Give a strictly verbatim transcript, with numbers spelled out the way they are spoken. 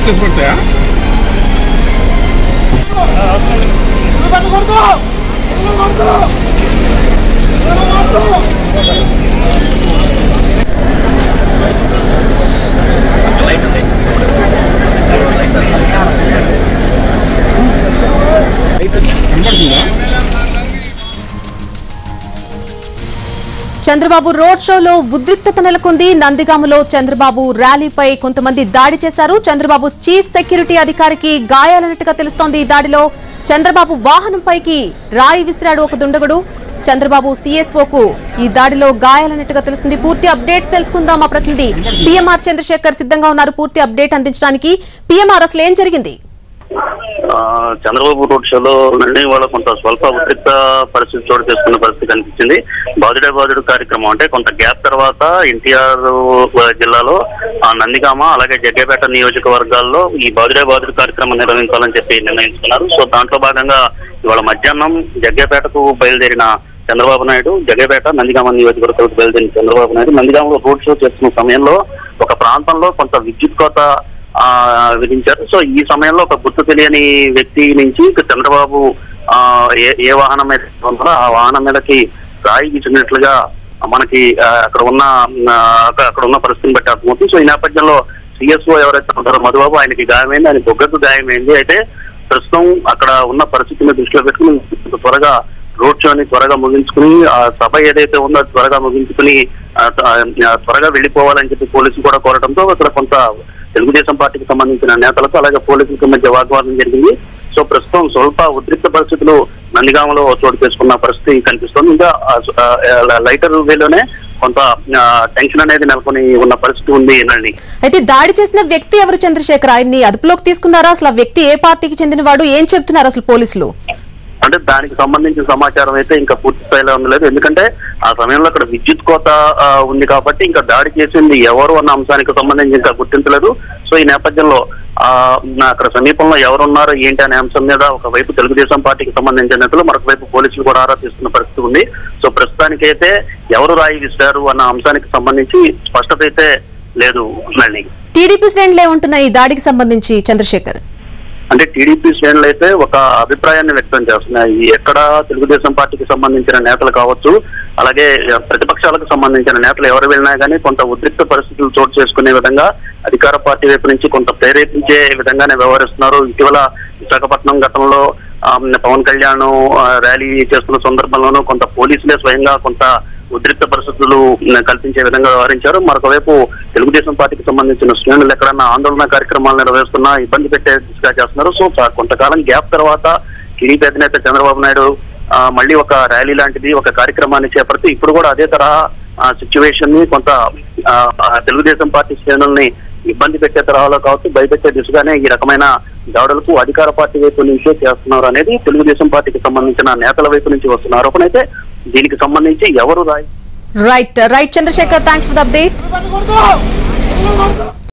Case పడతాయా? Chandrababu road షోలో ఉద్రిక్తత నెలకొంది. నందిగామలో చంద్రబాబు ర్యాలీపై కొంతమంది దాడి చేశారు. చంద్రబాబు చీఫ్ సెక్యూరిటీ అధికారికి గాయాలన్నట్టుగా తెలుస్తోంది. ఈ దాడిలో చంద్రబాబు వాహనంపైకి రాయి విసిరాడు ఒక దుండగుడు. చంద్రబాబు సీఎస్ఓకు ఈ దాడిలో గాయాలన్నట్టుగా తెలుస్తుంది. పూర్తి అప్డేట్స్ తెలుసుకుందాం. మా ప్రతినిధి పీఎంఆర్ చంద్రశేఖర్ సిద్ధంగా ఉన్నారు పూర్తి అప్డేట్ అందించడానికి. పీఎంఆర్, అసలు ఏం జరిగింది? చంద్రబాబు రోడ్ షోలో నుండి వాళ్ళ కొంత స్వల్ప ఉద్రిక్త పరిస్థితి చోటు చేసుకున్న పరిస్థితి కనిపించింది. బాదుడే బాదుడు కార్యక్రమం అంటే కొంత గ్యాప్ తర్వాత ఎన్టీఆర్ జిల్లాలో నందిగామ అలాగే జగ్గేపేట నియోజకవర్గాల్లో ఈ బాదుడే బాదుడు కార్యక్రమం నిర్వహించాలని చెప్పి నిర్ణయించుకున్నారు. సో దాంట్లో భాగంగా ఇవాళ మధ్యాహ్నం జగ్గేపేటకు బయలుదేరిన చంద్రబాబు నాయుడు జగ్గేపేట నందిగామ నియోజకవర్గాలకు బయలుదేరిన చంద్రబాబు నాయుడు నందిగామలో రోడ్ షో చేస్తున్న సమయంలో ఒక ప్రాంతంలో కొంత విద్యుత్ కోత ఆ విధించారు. సో ఈ సమయంలో ఒక గుర్తు తెలియని వ్యక్తి నుంచి చంద్రబాబు ఆ ఏ ఏ వాహనం మీద ఉన్నారో ఆ వాహనం మీదకి రాయి ఇచ్చినట్లుగా మనకి అక్కడ ఉన్న అక్కడ ఉన్న పరిస్థితిని బట్టి అర్థమవుతుంది. సో ఈ నేపథ్యంలో సిఎస్ఓ ఎవరైతే ఉంటారో మధుబాబు, ఆయనకి గాయమైంది, ఆయన బొగ్గకు గాయమైంది. అయితే ప్రస్తుతం అక్కడ ఉన్న పరిస్థితిని దృష్టిలో పెట్టుకుని త్వరగా రోడ్ షోని త్వరగా ముగించుకుని ఆ సభ ఏదైతే ఉందో త్వరగా ముగించుకుని త్వరగా వెళ్లిపోవాలని చెప్పి పోలీసులు కూడా కోరడంతో ఇక్కడ కొంత తెలుగుదేశం పార్టీకి సంబంధించిన నేతలకు అలాగే పోలీసులకు మధ్య వాగ్వాదం జరిగింది. సో ప్రస్తుతం స్వల్ప ఉద్రిక్త పరిస్థితులు నందిగామలో చోటు చేసుకున్న పరిస్థితి కనిపిస్తుంది. ఇంకా లైటర్ వేలోనే కొంత టెన్షన్ అనేది నెలకొని ఉన్న పరిస్థితి ఉంది. అయితే దాడి చేసిన వ్యక్తి ఎవరు చంద్రశేఖర్? ఆయన్ని అదుపులోకి తీసుకున్నారా? అసలు ఆ వ్యక్తి ఏ పార్టీకి చెందినవాడు? ఏం చెప్తున్నారు అసలు పోలీసులు? అంటే దానికి సంబంధించిన సమాచారం అయితే ఇంకా పూర్తి స్థాయిలో ఉండలేదు. ఎందుకంటే ఆ సమయంలో అక్కడ విద్యుత్ కోత ఉంది కాబట్టి ఇంకా దాడి చేసింది ఎవరు అన్న అంశానికి సంబంధించి ఇంకా గుర్తించలేదు. సో ఈ నేపథ్యంలో ఆ అక్కడ సమీపంలో ఎవరున్నారు ఏంటి అనే అంశం మీద ఒకవైపు తెలుగుదేశం పార్టీకి సంబంధించిన నేతలు, మరొక వైపు పోలీసులు కూడా ఆరా తీస్తున్న పరిస్థితి ఉంది. సో ప్రస్తుతానికైతే ఎవరు రాయి విసిరారు అన్న అంశానికి సంబంధించి స్పష్టత అయితే లేదు. టీడీపీ శ్రేణులు ఏమంటున్నాయి ఈ దాడికి సంబంధించి చంద్రశేఖర్? అంటే టీడీపీ శ్రేణులు అయితే ఒక అభిప్రాయాన్ని వ్యక్తం చేస్తున్నాయి. ఎక్కడ తెలుగుదేశం పార్టీకి సంబంధించిన నేతలు కావచ్చు, అలాగే ప్రతిపక్షాలకు సంబంధించిన నేతలు ఎవరు వెళ్ళినా కానీ కొంత ఉద్రిక్త పరిస్థితులు చోటు చేసుకునే విధంగా అధికార పార్టీ వైపు నుంచి కొంత ప్రేరేపించే విధంగానే వ్యవహరిస్తున్నారు. ఇటీవల విశాఖపట్నం గతంలో పవన్ కళ్యాణ్ ర్యాలీ చేస్తున్న సందర్భంలోనూ కొంత పోలీసులే స్వయంగా కొంత ఉద్రిక్త పరిస్థితులు కల్పించే విధంగా వ్యవహరించారు. మరొక వైపు తెలుగుదేశం పార్టీకి సంబంధించిన శ్రేణులు ఎక్కడన్నా ఆందోళన కార్యక్రమాలు నిర్వహిస్తున్నా ఇబ్బంది పెట్టే దిశగా చేస్తున్నారు. సో కొంతకాలం గ్యాప్ తర్వాత టీడీపీ అధినేత చంద్రబాబు నాయుడు మళ్ళీ ఒక ర్యాలీ లాంటిది ఒక కార్యక్రమాన్ని చేపడుతూ ఇప్పుడు కూడా అదే తరహా సిచ్యువేషన్ ని కొంత తెలుగుదేశం పార్టీ శ్రేణుల్ని ఇబ్బంది పెట్టే తరహాలో కావచ్చు, భయపెట్టే దిశగానే ఈ రకమైన దాడులకు అధికార పార్టీ వైపు నుంచే చేస్తున్నారు అనేది తెలుగుదేశం పార్టీకి సంబంధించిన నేతల వైపు నుంచి వస్తున్న ఆరోపణ. అయితే దీనికి సంబంధించి ఎవరు రాయి right right Chandrasekhar, thanks for the update.